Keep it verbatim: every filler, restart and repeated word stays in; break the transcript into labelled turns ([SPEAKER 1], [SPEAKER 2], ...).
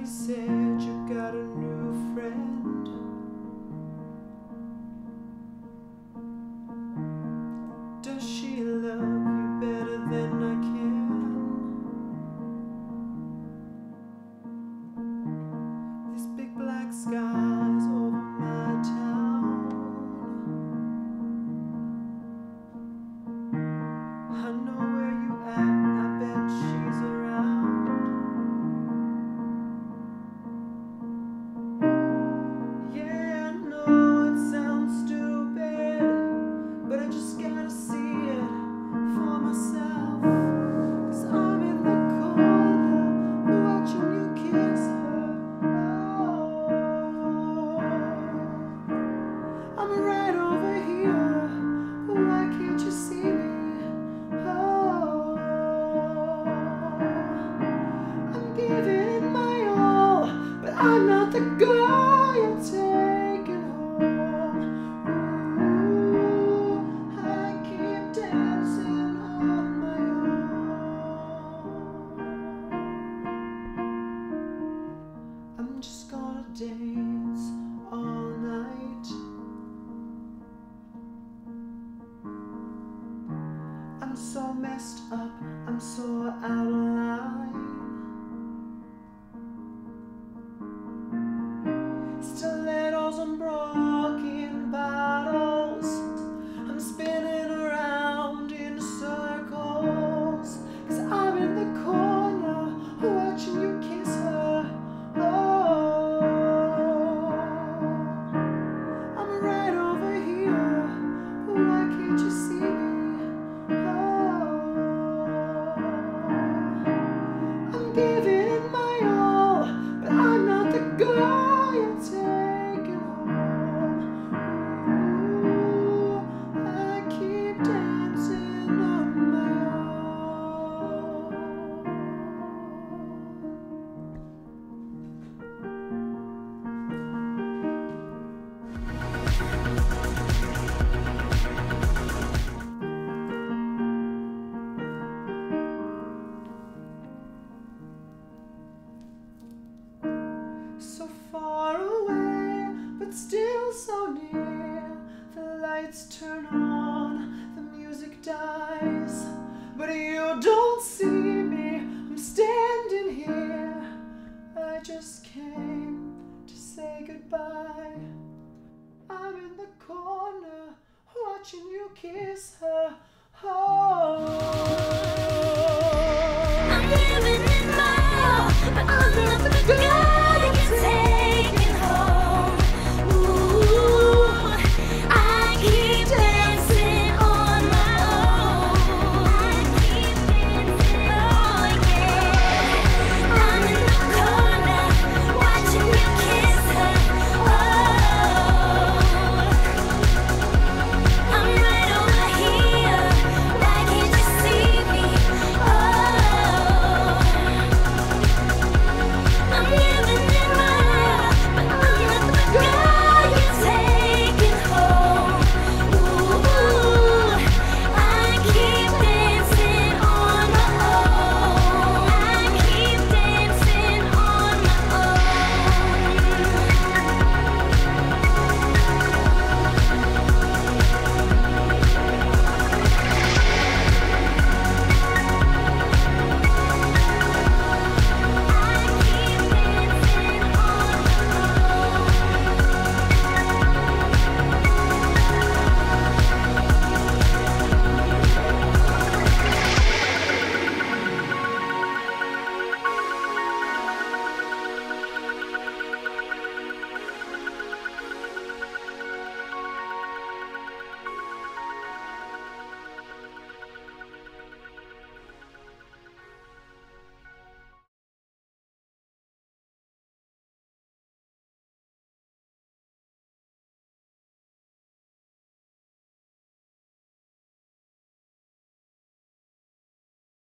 [SPEAKER 1] said you got a new friend. Does she love you better than I can? These big black skies over my town, I know where you at, I bet she's around. Yeah, I know it sounds stupid, but I just gotta see it for myself. 'Cause I'm in the corner watching you kiss her. Oh, I'm right over here, why can't you see me? Oh, I'm giving my all, but I'm not the girl you're taking home. Ooh, I keep dancing on my own. I'm just gonna dance all night. I'm so messed up, I'm so out of line. Stilettos and broken bottles, I'm spinning around in circles. 'Cause I'm in the corner watching you kiss her. Oh, I'm right over here, why can't you see me? Oh, I'm giving my all, but I'm not the girl you're taking home. Ooh, I keep dancing on my own. So far away, but still so near. The lights turn on.